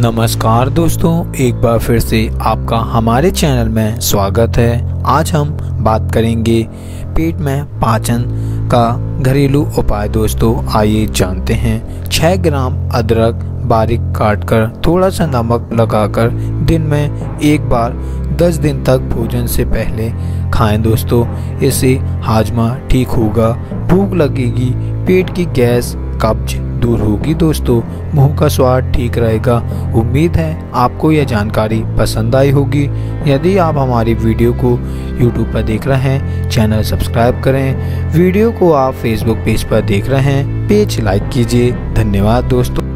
नमस्कार दोस्तों, एक बार फिर से आपका हमारे चैनल में स्वागत है। आज हम बात करेंगे पेट में पाचन का घरेलू उपाय। दोस्तों आइए जानते हैं। 6 ग्राम अदरक बारीक काटकर थोड़ा सा नमक लगाकर दिन में एक बार 10 दिन तक भोजन से पहले खाएं। दोस्तों इससे हाजमा ठीक होगा, भूख लगेगी, पेट की गैस कब्ज दूर होगी। दोस्तों मुंह का स्वाद ठीक रहेगा। उम्मीद है आपको यह जानकारी पसंद आई होगी। यदि आप हमारी वीडियो को YouTube पर देख रहे हैं, चैनल सब्सक्राइब करें। वीडियो को आप Facebook पेज पर देख रहे हैं, पेज लाइक कीजिए। धन्यवाद दोस्तों।